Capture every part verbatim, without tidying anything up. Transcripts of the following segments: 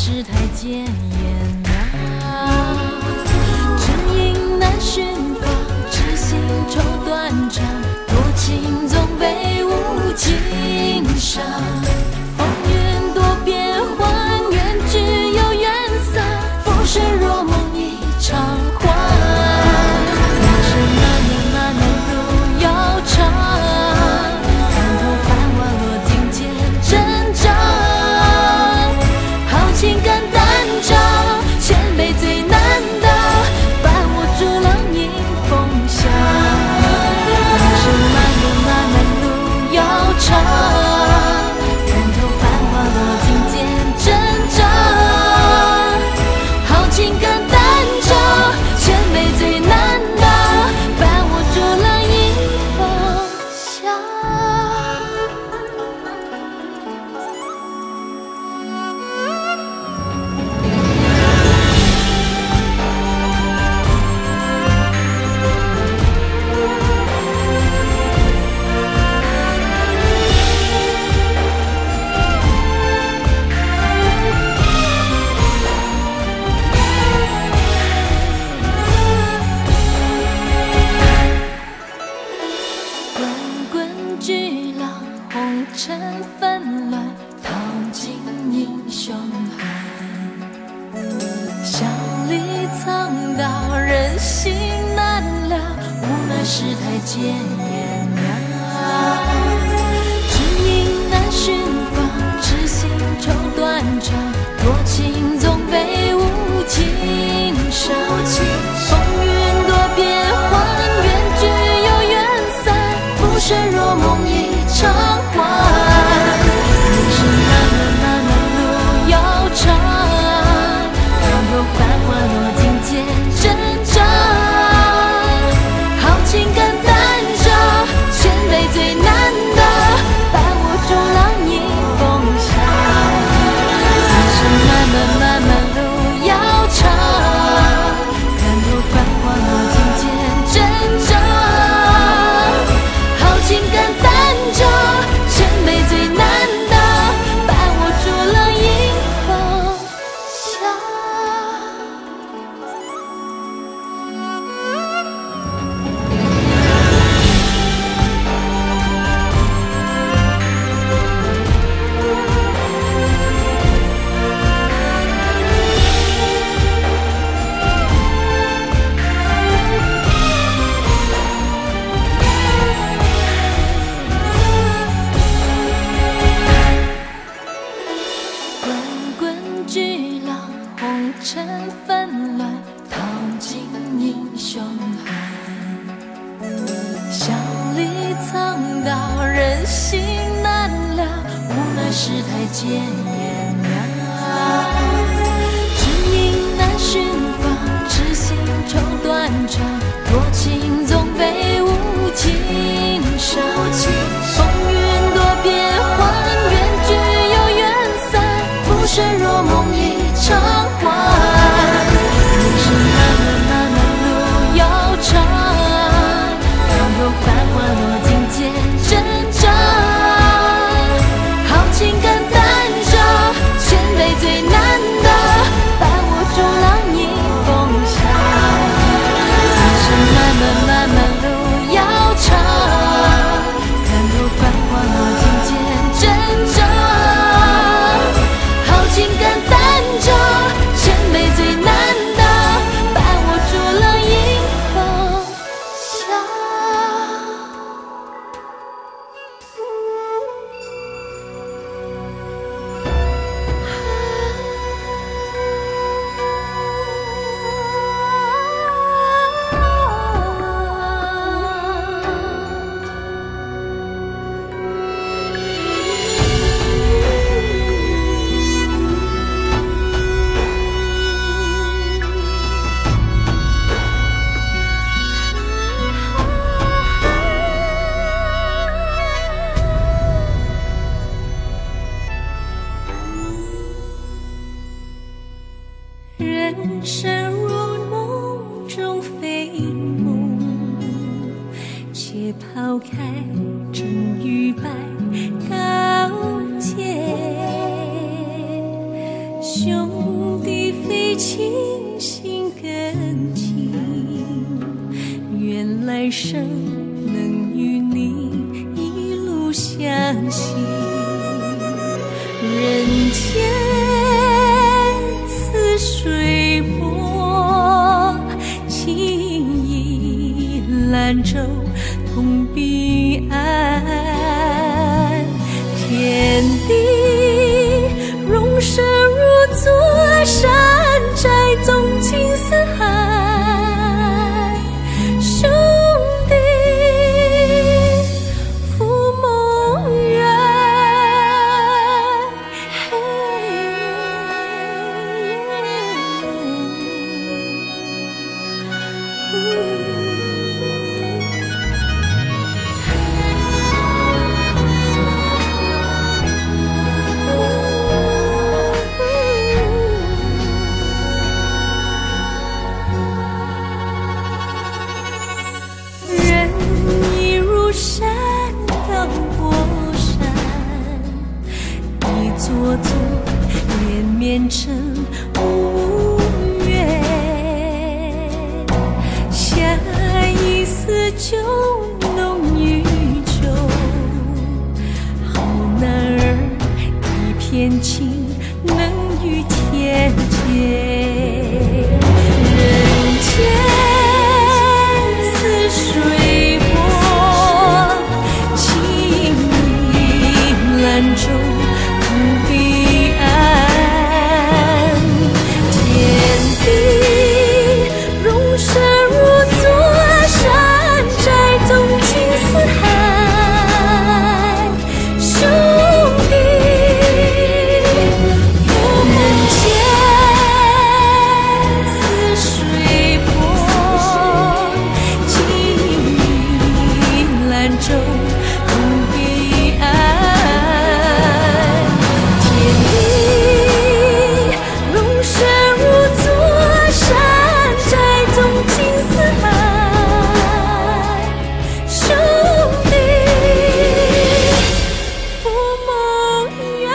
世太检验啊，正应难寻访，痴心愁断肠，多情总被无情伤。风云多变幻，缘聚又缘散，浮生若梦一场幻。人生漫漫漫漫路遥长，看透繁华落尽见真章。好情感单张，千杯最难当，伴我逐浪迎风翔。人生漫漫漫漫路遥长，看透繁华落尽见真章。好情感单张，千杯最难当，伴我逐浪迎风翔。滚滚巨浪，红尘纷乱，淘尽英雄寒。笑里藏刀，人心难料，无奈世态检验啊。只因难寻访，痴心愁断肠，多情总被无情伤。风云多变幻，缘聚又缘散，浮生若梦一场幻。人生漫漫漫漫路遥长，看透繁华落尽见真章。好情感单张，千杯最难当，伴我逐浪迎风翔。人生漫漫漫漫路遥长，看透繁华落尽见真章。好情感单张，千杯最难当，伴我逐浪迎风翔。滚滚巨浪，红尘纷乱，淘尽英雄寒。笑里藏刀，人心难料，无奈世态检验啊。只因难寻访，痴心愁断肠，多情总被无情伤。风云多变幻，缘聚又缘散，浮生若梦一场幻。人生漫漫漫漫路遥长，看透繁华落尽见真章。好情感单张，千杯最难当，伴我逐浪迎风翔。人生漫漫漫漫路遥长，看透繁华落尽见真章。好情感单张，千杯最难当，伴我逐浪迎风翔。人生如梦中飞梦，且抛开真与白高洁，胸来生能与你一路相携。人间似水波，情意兰舟同彼岸。天地容身如座山寨，纵情四海。兄弟赴梦远，人已如山高过山，一座座连绵成无缘。下一丝酒浓于酒，好男儿一片情能与天结。人间似水波，情意兰舟同彼岸。天地容身如座山寨，纵情四海。兄弟赴人间似水波，情意兰舟同彼岸。天地容身如座山寨，纵情四海。兄弟赴梦远。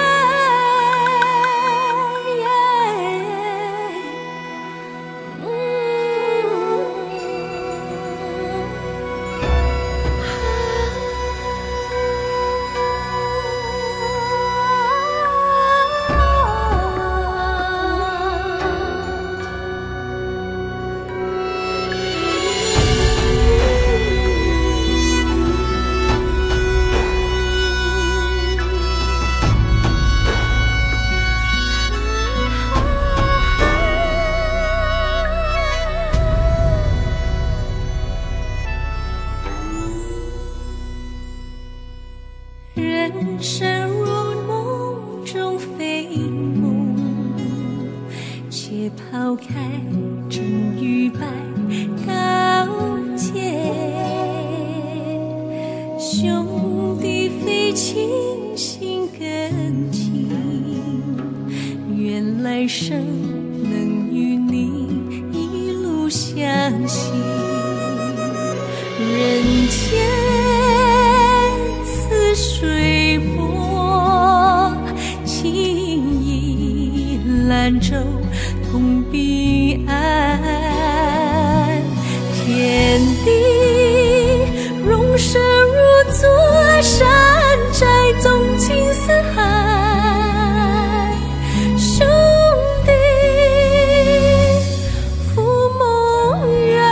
人生如梦中非梦，且抛开真与白高洁。兄弟非亲，心更亲，愿来生能与你一路相携。人间似水波，情意兰舟同彼岸。天地容身如座山寨，纵情四海。兄弟赴梦远。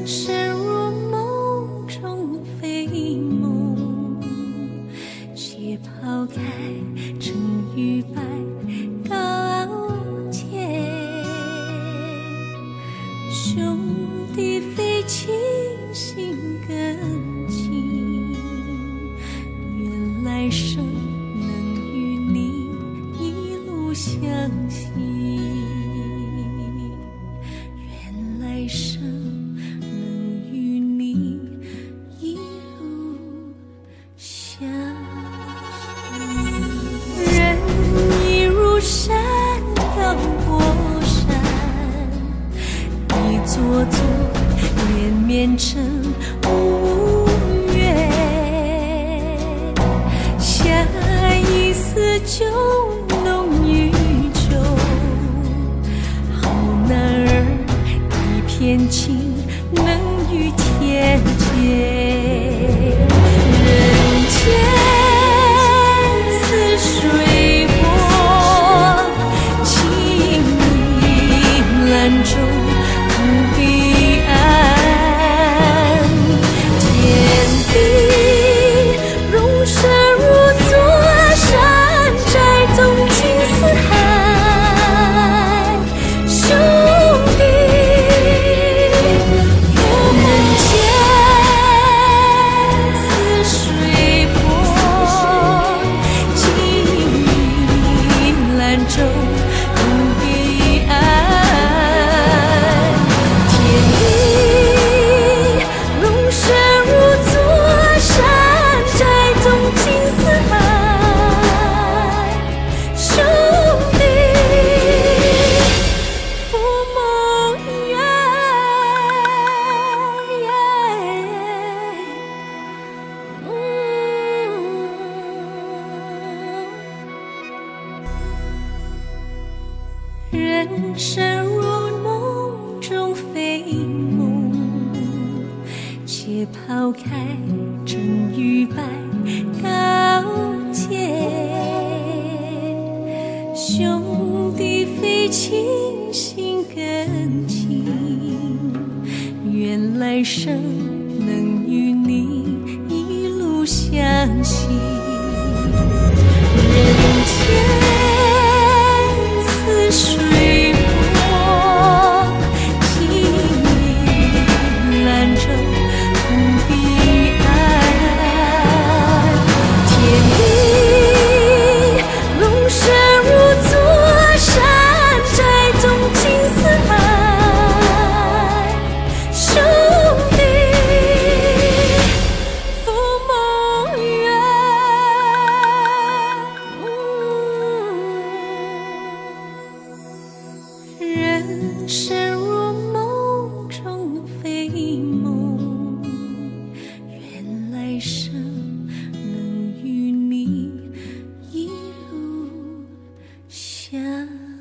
生如梦中非梦，且抛开真与白高洁。兄弟非亲，心更近，愿来生能与你一路相惜。愿来生能与你一路相惜。人已如山高过山，一座座连绵成无缘。下一丝就浓于酒，好男儿一片情能与天结。人间似水波，情意兰舟不彼岸。天地容身如座山，寨宗尽四海。兄弟人间似水波，情意兰舟不彼岸。天地容身如座山，寨宗尽四海。兄弟赴梦圆。人生如梦中非梦，且抛开真与白高洁。兄弟非亲，心更近，愿来生能与你一路相惜。人间似水波，情意兰舟不彼岸。天地容身如座山，寨宗尽四海。兄弟赴梦圆。人生如梦中非梦，愿来生能与你一路相